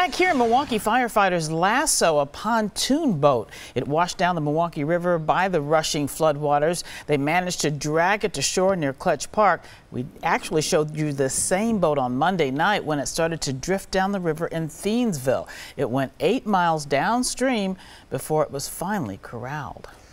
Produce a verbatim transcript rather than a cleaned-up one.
Back here in Milwaukee, firefighters lasso a pontoon boat. It washed down the Milwaukee River by the rushing floodwaters. They managed to drag it to shore near Clutch Park. We actually showed you the same boat on Monday night when it started to drift down the river in Thiensville. It went eight miles downstream before it was finally corralled.